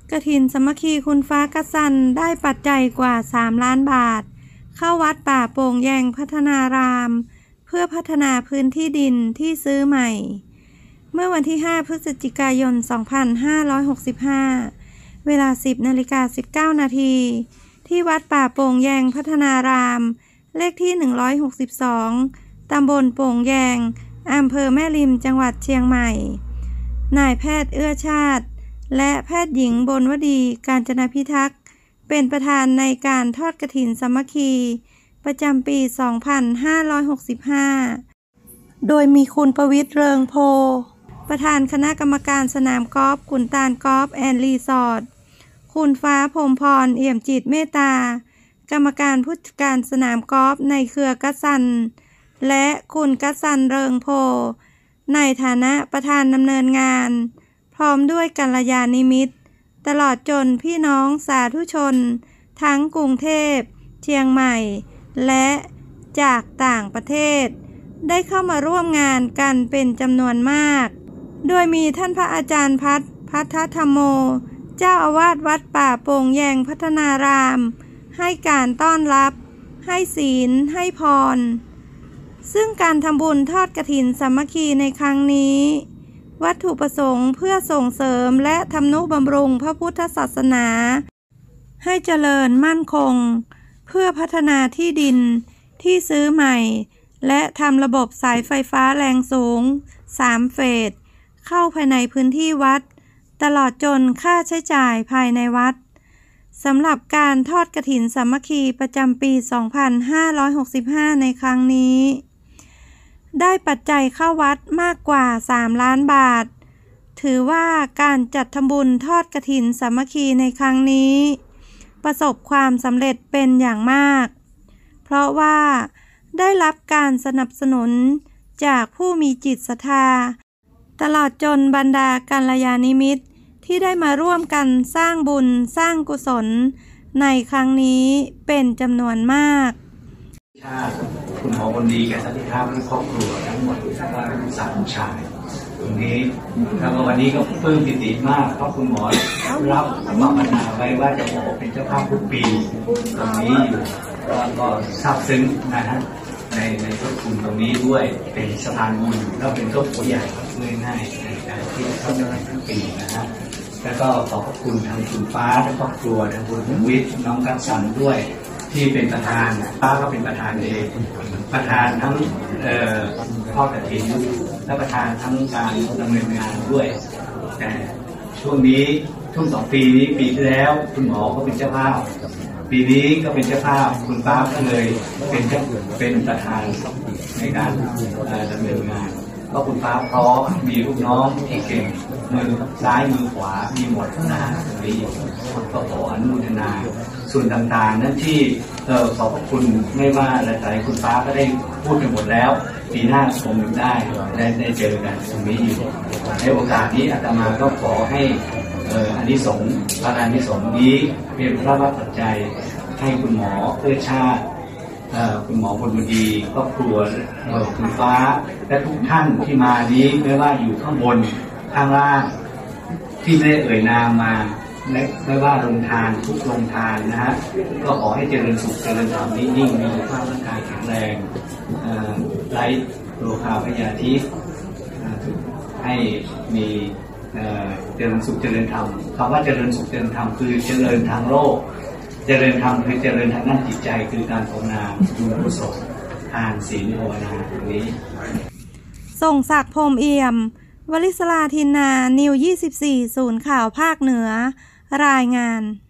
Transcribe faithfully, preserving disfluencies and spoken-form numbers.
กฐินสามัคคีคุณฟ้ากัสสันได้ปัจจัยกว่าสามล้านบาทเข้าวัดป่าโป่งแยงพัฒนารามเพื่อพัฒนาพื้นที่ดินที่ซื้อใหม่เมื่อวันที่ห้าพฤศจิกายนสองพันห้าร้อยหกสิบห้าเวลา สิบนาฬิกาสิบเก้านาทีที่วัดป่าโป่งแยงพัฒนารามเลขที่หนึ่งร้อยหกสิบสองตำบลโป่งแยงอำเภอแม่ริมจังหวัดเชียงใหม่นายแพทย์เอื้อชาติและแพทย์หญิงบนวดีกาญจนพิทักษ์เป็นประธานในการทอดกฐินสามัคคีประจำปี สองพันห้าร้อยหกสิบห้า โดยมีคุณประวิตรเริงโพประธานคณะกรรมการสนามกอล์ฟขุนตาลกอล์ฟแอนด์รีสอร์ทคุณฟ้าพรหมพรเอี่ยมจิตเมตตากรรมการผู้จัดการสนามกอล์ฟในเครือกัสสันและคุณกัสสันเริงโพในฐานะประธานดำเนินงานพร้อมด้วยกัลยาณมิตรตลอดจนพี่น้องสาธุชนทั้งกรุงเทพเชียงใหม่และจากต่างประเทศได้เข้ามาร่วมงานกันเป็นจำนวนมากโดยมีท่านพระอาจารย์พัฒพัทธรรมโมเจ้าอาวาสวัดป่าโป่งแยงพัฒนารามให้การต้อนรับให้ศีลให้พรซึ่งการทำบุญทอดกฐินสามัคคีในครั้งนี้วัตถุประสงค์เพื่อส่งเสริมและทำนุบำรุงพระพุทธศาสนาให้เจริญมั่นคงเพื่อพัฒนาที่ดินที่ซื้อใหม่และทำระบบสายไฟฟ้าแรงสูงสามเฟสเข้าภายในพื้นที่วัดตลอดจนค่าใช้จ่ายภายในวัดสำหรับการทอดกฐินสามัคคีประจำปี สองพันห้าร้อยหกสิบห้า ในครั้งนี้ได้ปัจจัยเข้าวัดมากกว่าสามล้านบาทถือว่าการจัดทำบุญทอดกฐินสามัคคีในครั้งนี้ประสบความสำเร็จเป็นอย่างมากเพราะว่าได้รับการสนับสนุนจากผู้มีจิตศรัทธาตลอดจนบรรดากัลยาณมิตรที่ได้มาร่วมกันสร้างบุญสร้างกุศลในครั้งนี้เป็นจำนวนมากชาติคุณหมอคนดีแก่สันติภาพและครอบครัวทั้งหมดว่าสามชายตรงนี้แล้วก็วันนี้ก็ปลื้มปิติมากเพราะคุณหมอรับวางนาไว้ว่าจะขอเป็นเจ้าภาพทุกปีตรงนี้อยู่ก็ซาบซึ้งนะฮะในในพระคุณตรงนี้ด้วยเป็นสะพานบุญแล้วเป็นต้นโพใหญ่ง่ายๆในการที่ทำงานทั้งปีนะฮะแล้วก็ขอบคุณทางคุณฟ้าและครอบครัวทางคุณวิทย์น้องกัสสันด้วยที่เป็นประธานป้าก็เป็นประธานเองประธานทั้งพ่อกฐินและประธานทั้งการดำเนินงานด้วยแต่ช่วงนี้ช่วงสองปีนี้ปีที่แล้วคุณหมอก็เป็นเจ้าภาพปีนี้ก็เป็นเจ้าภาพคุณป้าก็เลยเป็นเจ้าเป็นประธานในการดำเนินงานเพราะคุณป้าพร้อมมีลูกน้องที่เก่งมือซ้ายมือขวามีหมดนะตรงนี้ก็ขออนุโมทนาส่วนต่างๆนั้นที่เออขอบคุณไม่ว่าหลายๆคุณฟ้าก็ได้พูดกันหมดแล้วปีหน้าคงได้ได้ได้เจอกันตรงนี้อยู่ในโอกาสนี้อาตมาก็ขอให้เอออานิสงส์พระอานิสงส์นี้เป็นพระวปัจจัยให้คุณหมอเพื่อชาติคุณหมอพลบุดีครอบครัวคุณฟ้าและทุกท่านที่มานี้ไม่ว่าอยู่ข้างบนข้างล่างที่ไม่ได้เอ่ยนามมาและไม่ว่าโรงทานทุกโรงทานนะฮะก็ขอให้เจริญสุขเจริญธรรมนิ่งๆมีสุขภาพร่างกายแข็งแรงไร้โรคาพยาธิให้มีเจริญสุขเจริญธรรมคำว่าเจริญสุขเจริญธรรมคือเจริญทางโลกเจริญธรรมคือเจริญทางด้านจิตใจคือการภาวนาดูกุศลทานศีลภาวนาตรงนี้ส่งศักดิ์พรหมเอี่ยมวลิศราทินนานิวยี่สิบสี่ศูนย์ข่าวภาคเหนือรายงาน